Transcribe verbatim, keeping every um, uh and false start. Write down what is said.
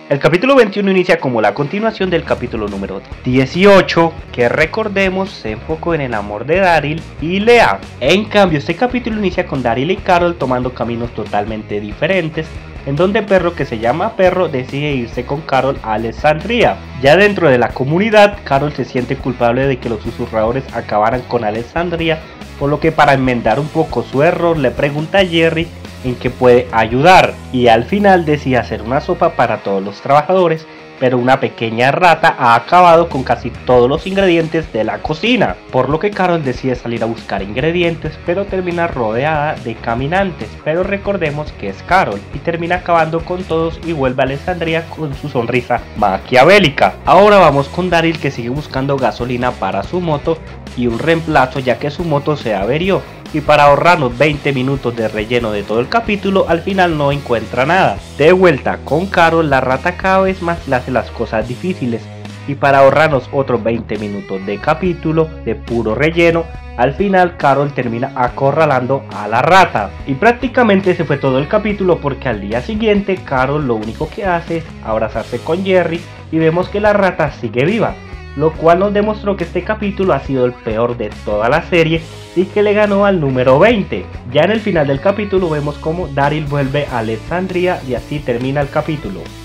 El capítulo veintiuno inicia como la continuación del capítulo número dieciocho, que recordemos se enfocó en el amor de Daryl y Leah. En cambio, este capítulo inicia con Daryl y Carol tomando caminos totalmente diferentes, en donde Perro, que se llama Perro, decide irse con Carol a Alessandria. Ya dentro de la comunidad, Carol se siente culpable de que los susurradores acabaran con Alessandria, por lo que para enmendar un poco su error le pregunta a Jerry en qué puede ayudar, y al final decide hacer una sopa para todos los trabajadores, pero una pequeña rata ha acabado con casi todos los ingredientes de la cocina, por lo que Carol decide salir a buscar ingredientes, pero termina rodeada de caminantes. Pero recordemos que es Carol y termina acabando con todos y vuelve a Alessandria con su sonrisa maquiavélica. Ahora vamos con Daryl, que sigue buscando gasolina para su moto y un reemplazo, ya que su moto se averió, y para ahorrarnos veinte minutos de relleno de todo el capítulo, al final no encuentra nada. De vuelta con Carol, la rata cada vez más le hace las cosas difíciles, y para ahorrarnos otros veinte minutos de capítulo de puro relleno, al final Carol termina acorralando a la rata. Y prácticamente ese fue todo el capítulo, porque al día siguiente Carol lo único que hace es abrazarse con Jerry y vemos que la rata sigue viva, lo cual nos demostró que este capítulo ha sido el peor de toda la serie y que le ganó al número veinte. Ya en el final del capítulo vemos como Daryl vuelve a Alessandria y así termina el capítulo.